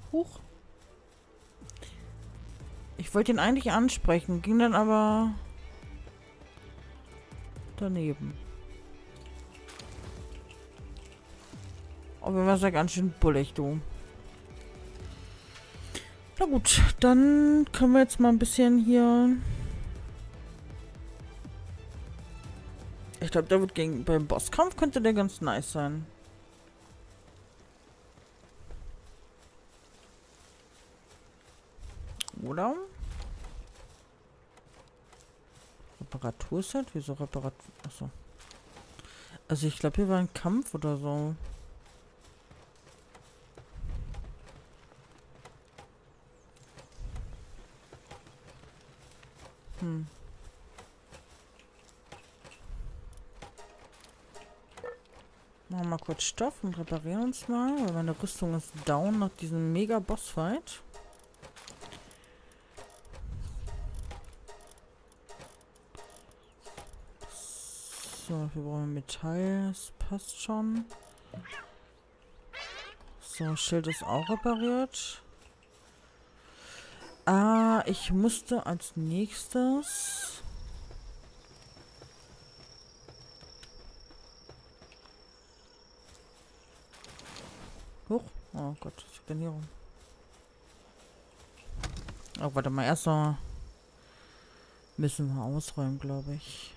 Huch. Ich wollte ihn eigentlich ansprechen, ging dann aber daneben. Aber was ja ganz schön bullig, du. Na gut, dann können wir jetzt mal ein bisschen hier... Ich glaube, der wird beim Bosskampf könnte der ganz nice sein. Oder? Reparaturset? Wieso Reparatur? Achso. Also ich glaube, hier war ein Kampf oder so. Machen wir mal kurz Stoff und reparieren uns mal, weil meine Rüstung ist down nach diesem mega Bossfight. So, dafür brauchen wir Metall. Das passt schon. So, Schild ist auch repariert. Ah, ich musste als nächstes... Huch. Oh Gott, was ist denn hier rum? Oh, warte mal, erst mal müssen wir ausräumen, glaube ich.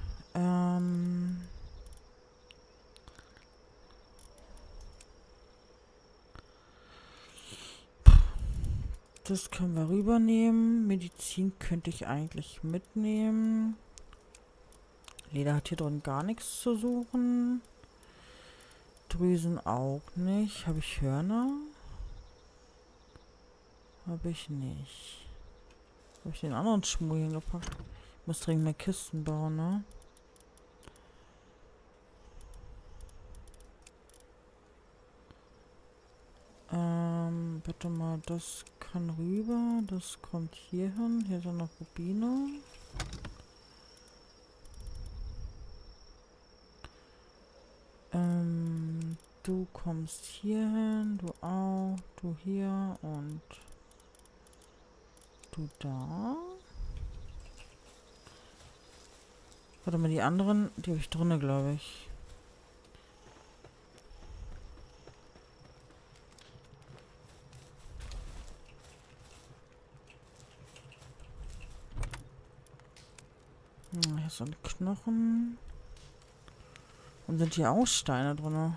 Das können wir rübernehmen. Medizin könnte ich eigentlich mitnehmen. Leder hat hier drin gar nichts zu suchen. Drüsen auch nicht. Habe ich Hörner? Habe ich nicht. Habe ich den anderen Schmuh hingepackt? Ich muss dringend mehr Kisten bauen, ne? Bitte mal, das kann rüber. Das kommt hier hin. Hier sind noch Rubine. Du kommst hier hin, du auch, du hier und du da. Warte mal, die anderen, die habe ich drinne, glaube ich. Hier ist so ein Knochen. Und sind hier auch Steine drin?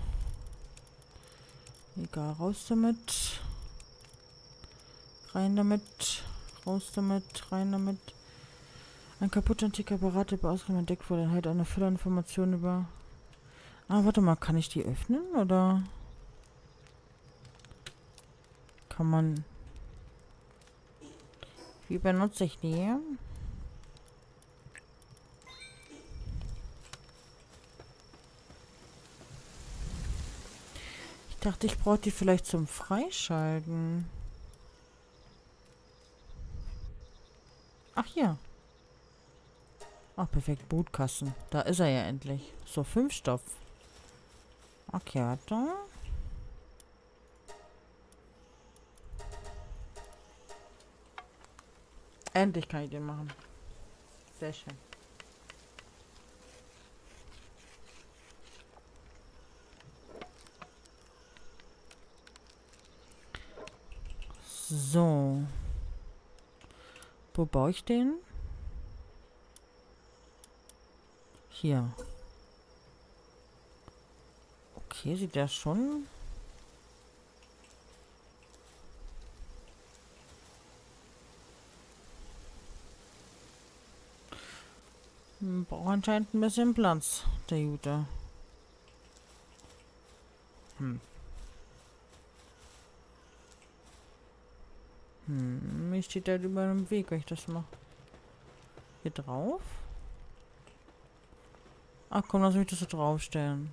Egal, raus damit. Rein damit. Raus damit. Rein damit. Ein kaputter antiker Apparat, der beausgegangen entdeckt wurde, halt eine Fülle an Informationen über... Ah, warte mal, kann ich die öffnen, oder? Kann man... Wie benutze ich die? Ich dachte, ich brauche die vielleicht zum Freischalten. Ach, hier. Ach, perfekt. Bootkasten. Da ist er ja endlich. So, 5 Stoff. Okay, warte. Endlich kann ich den machen. Sehr schön. So. Wo baue ich den? Hier. Okay, sieht der schon... Braucht anscheinend ein bisschen Platz, der Jute. Mir steht halt über dem Weg, wenn ich das mache. Hier drauf? Ach komm, lass mich das so draufstellen.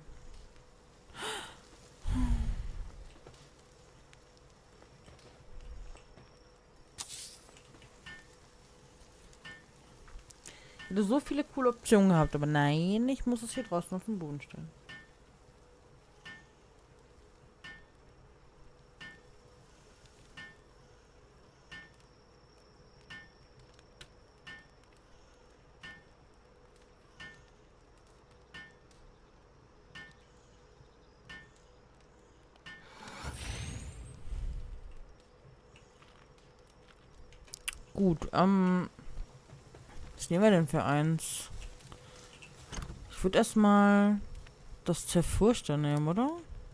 Ich hätte so viele coole Optionen gehabt, aber nein, ich muss es hier draußen auf den Boden stellen. Gut, was nehmen wir denn für eins? Ich würde erstmal das Zerfurchter nehmen, oder?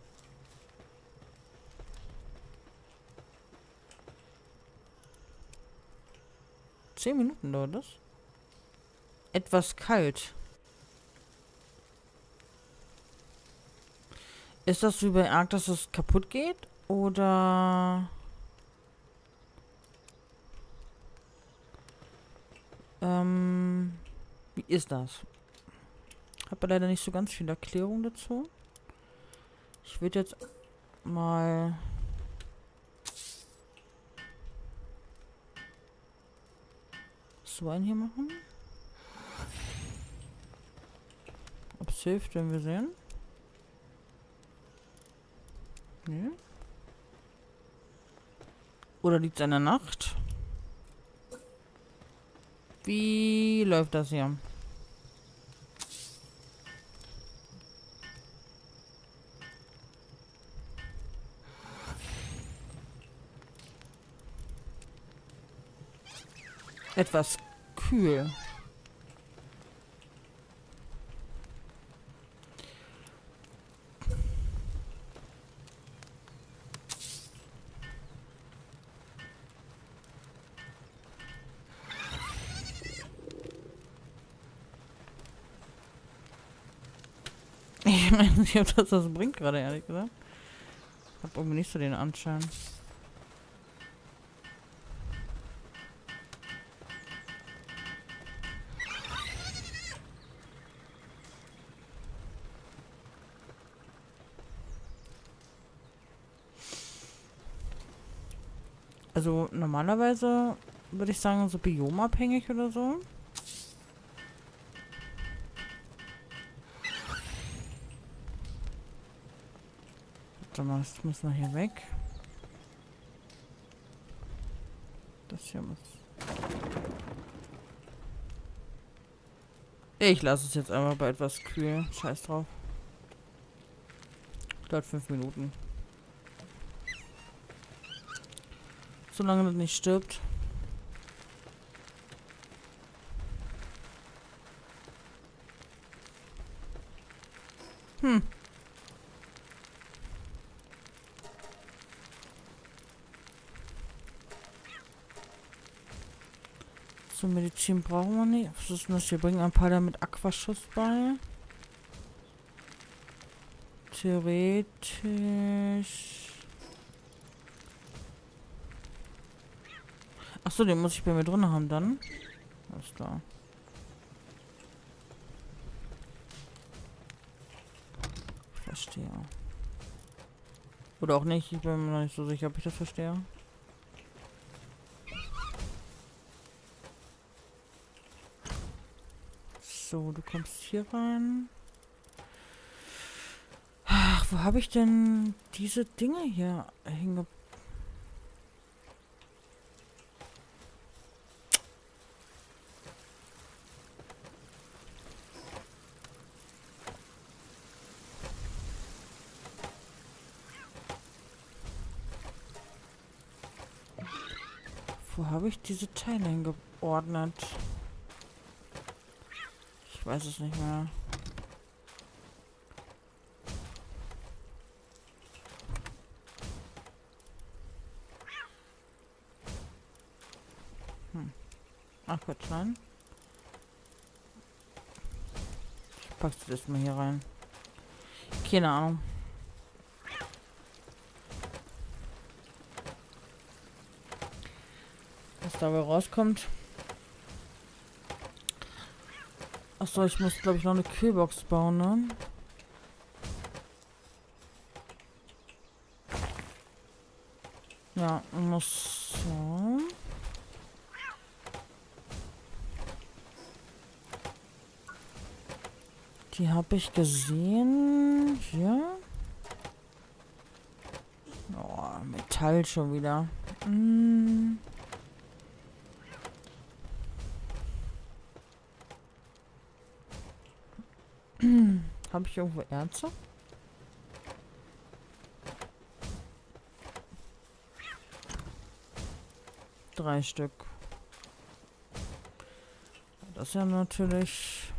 Zehn Minuten dauert das. Etwas kalt. Ist das wie bei Ark, dass es kaputt geht? Oder... wie ist das? Habe leider nicht so ganz viel Erklärung dazu. Ich würde jetzt mal... so einen hier machen. Ob es hilft, werden wir sehen. Nee. Oder liegt es an der Nacht? Wie läuft das hier? Etwas kühl. Ich weiß nicht, ob das was bringt gerade, ehrlich gesagt. Ich habe irgendwie nicht so den Anschein. Also normalerweise würde ich sagen, so biomabhängig oder so. Warte mal, das muss noch hier weg. Das hier muss... Ich lasse es jetzt einfach bei etwas kühl. Scheiß drauf. Dauert 5 Minuten. Solange das nicht stirbt. So, Medizin brauchen wir nicht. Was ist denn das? Wir bringen ein paar damit Aquaschuss bei. Theoretisch. Achso, den muss ich bei mir drin haben dann. Alles klar. Ich verstehe. Oder auch nicht. Ich bin mir noch nicht so sicher, ob ich das verstehe. So, du kommst hier rein. Ach, wo habe ich denn diese Dinge hier hingepackt? Wo habe ich diese Teile hingeordnet? Ich weiß es nicht mehr. Ach Gott, nein. Ich pack's das mal hier rein. Keine Ahnung. Was dabei rauskommt. Achso, ich muss, glaube ich, noch eine Kühlbox bauen, ne? Ja, muss so. Die habe ich gesehen. Hier. Oh, Metall schon wieder. Habe ich irgendwo Erze? Drei Stück. Das ist ja natürlich...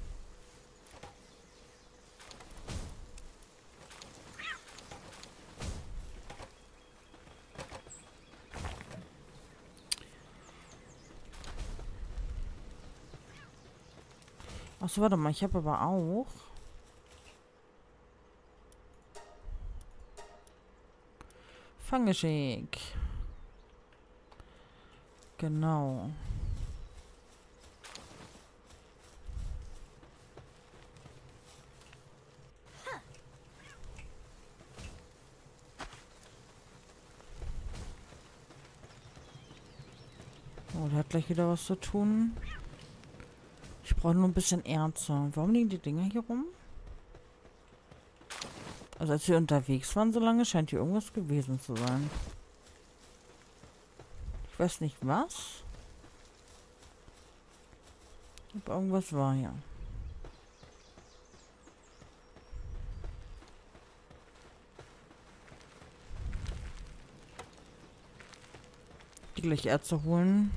Achso, warte mal, ich habe aber auch... Fanggeschick. Genau. Oh, der hat gleich wieder was zu tun. Ich brauche nur ein bisschen Erze. Warum liegen die Dinger hier rum? Also als wir unterwegs waren so lange, scheint hier irgendwas gewesen zu sein. Ich weiß nicht was. Aber irgendwas war hier. Die gleich Erze holen.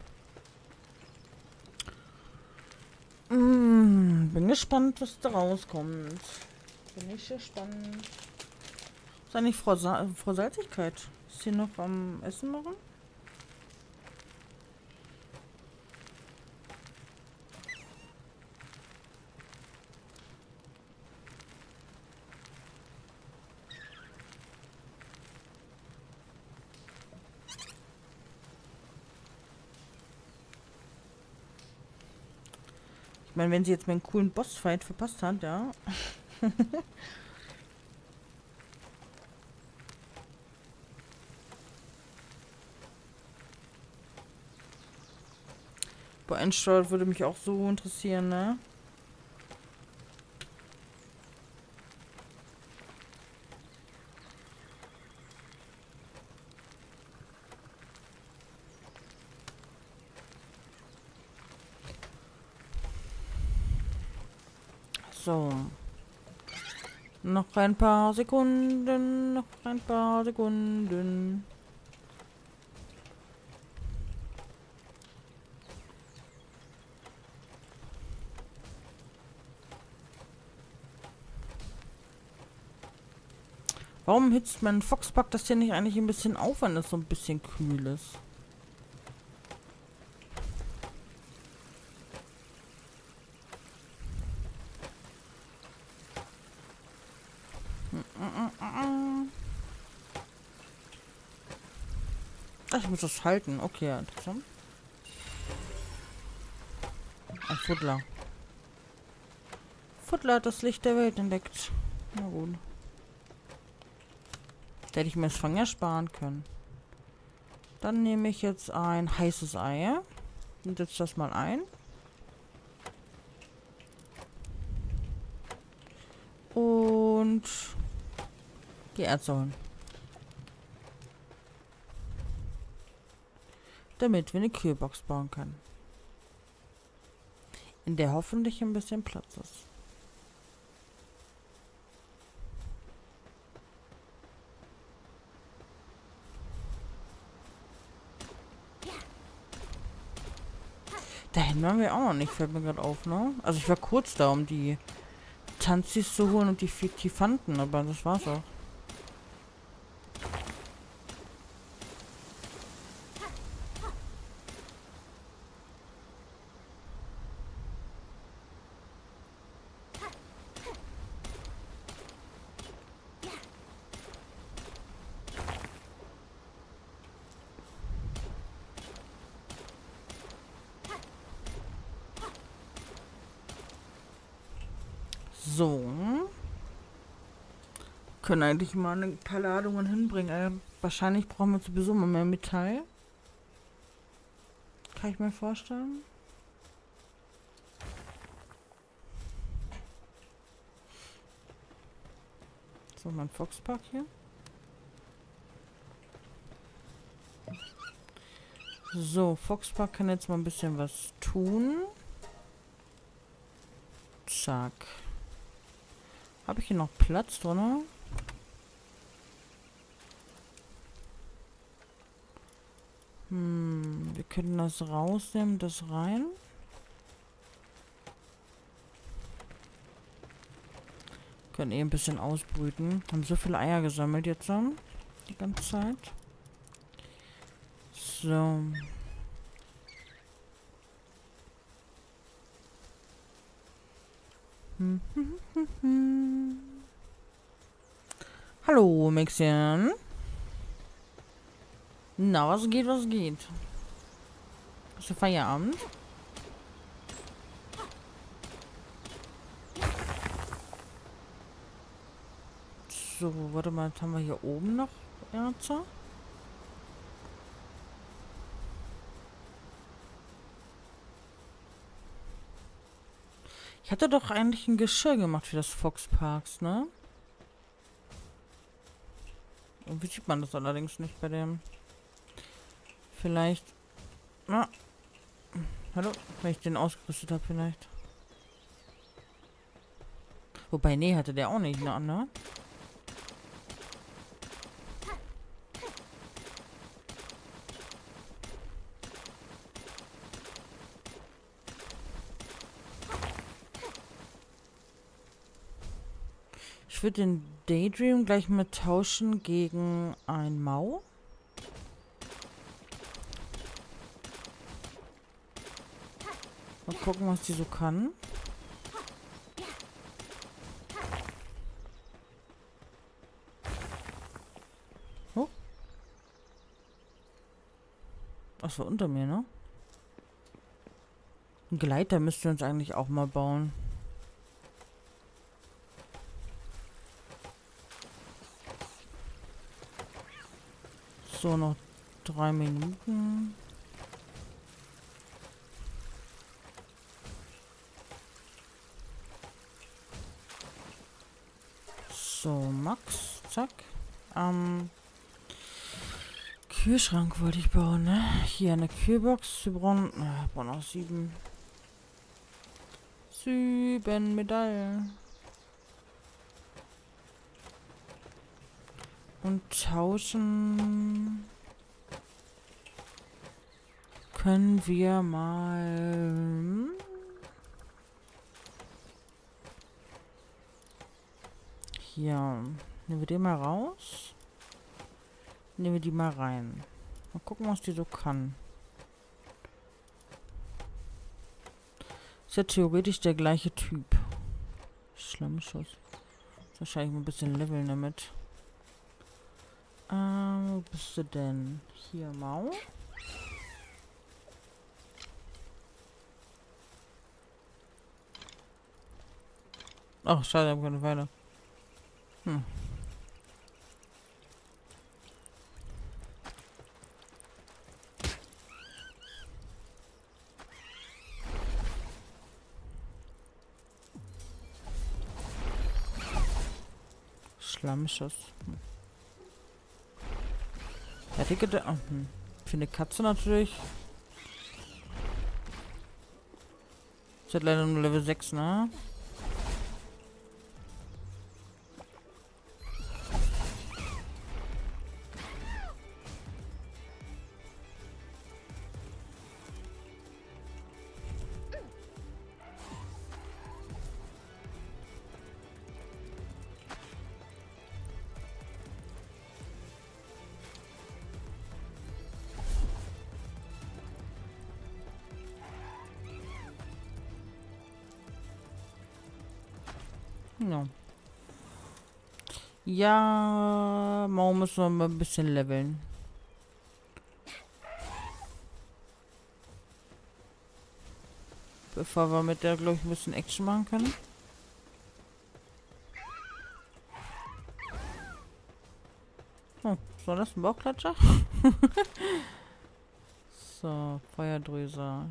Bin gespannt, was da rauskommt. Bin ich gespannt. Ist eigentlich Frau Salzigkeit? Ist sie noch am Essen machen? Ich meine, wenn sie jetzt meinen coolen Bossfight verpasst hat, ja. Bei Endsteuer würde mich auch so interessieren, ne? So. Noch ein paar Sekunden. Noch ein paar Sekunden. Warum hitzt mein Foxpack das hier nicht eigentlich ein bisschen auf, wenn es so ein bisschen kühl ist? Ach, ich muss das halten. Okay, ja, interessant. Ein Fuddler. Fuddler hat das Licht der Welt entdeckt. Na gut. Da hätte ich mir das Fang ersparen können. Dann nehme ich jetzt ein heißes Ei. Und setze das mal ein. Und die Erze holen. Damit wir eine Kühlbox bauen können. In der hoffentlich ein bisschen Platz ist. Dahin waren wir auch noch nicht, fällt mir gerade auf, ne? Also ich war kurz da, um die Tanzis zu holen und die Tifanten, aber das war's auch. So. Können eigentlich mal ein paar Ladungen hinbringen. Wahrscheinlich brauchen wir sowieso mal mehr Metall. Kann ich mir vorstellen. So, mein Foxpark hier. So, Foxpark kann jetzt mal ein bisschen was tun. Zack. Habe ich hier noch Platz drin? Wir können das rausnehmen, das rein. Können eh ein bisschen ausbrüten. Haben so viele Eier gesammelt jetzt die ganze Zeit. So. Hallo, Mäxchen. Na, was geht, was geht? Hast du Feierabend? So, warte mal, jetzt haben wir hier oben noch Erze. Ich hatte doch eigentlich ein Geschirr gemacht für das Fox Parks, ne? Wie sieht man das allerdings nicht bei dem? Vielleicht... Na. Hallo? Wenn ich den ausgerüstet habe vielleicht. Wobei, nee, hatte der auch nicht, ne? Ich würde den Daydream gleich mal tauschen gegen ein Mau. Mal gucken, was die so kann. Oh. Das war unter mir, ne? Ein Gleiter müsst ihr uns eigentlich auch mal bauen. So, noch 3 Minuten. So, Max, zack. Kühlschrank wollte ich bauen, ne? Hier eine Kühlbox. Wir brauchen noch 7. 7 Medaillen. Und tauschen können wir mal... Hier. Nehmen wir den mal raus. Nehmen wir die mal rein. Mal gucken, was die so kann. Ist ja theoretisch der gleiche Typ. Schlammschuss. Wahrscheinlich mal ein bisschen leveln damit. Wo bist du denn? Hier, Mau. Ach, schade, ich habe keine Pfeile. Schlammschuss. Fertige da. Für eine Katze natürlich. Ist halt leider nur Level 6, ne? No. Ja, Mau müssen wir mal ein bisschen leveln. Bevor wir mit der, glaube ich, ein bisschen Action machen können. Oh, war das ein Bauchklatscher? So, Feuerdrüse.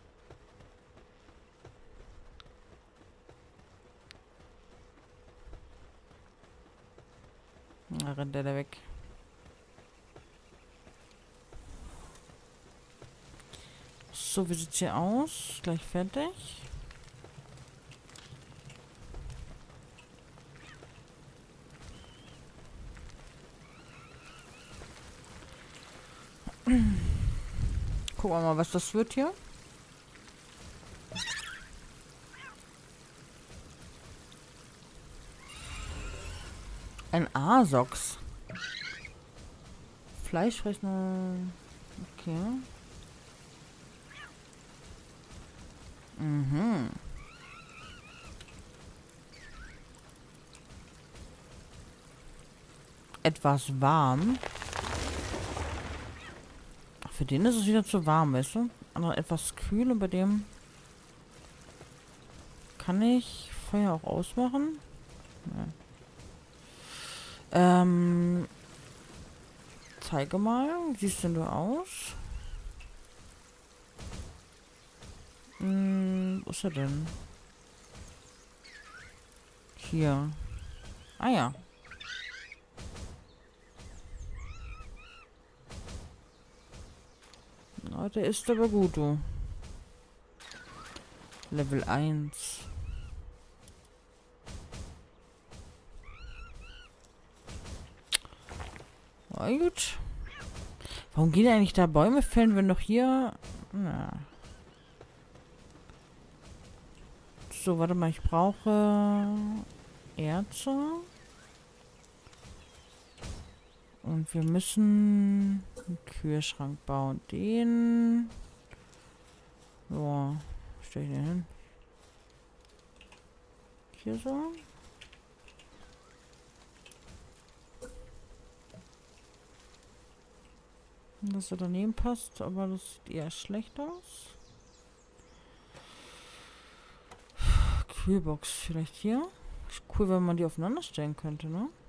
Da rennt der weg. So, wie sieht's hier aus? Gleich fertig. Gucken wir mal, was das wird hier. Ein Asox. Fleischfressende. Okay. Mhm. Etwas warm. Ach, für den ist es wieder zu warm, weißt du? Aber etwas kühl und bei dem kann ich Feuer auch ausmachen. Ja. Zeige mal. Wie siehst denn du aus? Wo ist er denn? Hier. Ah ja. Na, der ist aber gut, du. Level 1. Na gut. Warum gehen eigentlich da Bäume fällen, wenn doch hier... Na. So, warte mal, ich brauche Erze. Und wir müssen einen Kühlschrank bauen. Den... So. Wo stelle ich den hin? Hier so. Dass er daneben passt, aber das sieht eher schlecht aus. Kühlbox vielleicht hier. Cool, wenn man die aufeinander stellen könnte, ne?